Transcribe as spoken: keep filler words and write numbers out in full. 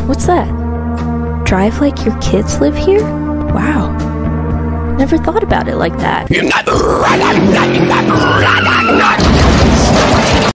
What's that? Drive like your kids live here? Wow. Never thought about it like that. You're not right. I'm not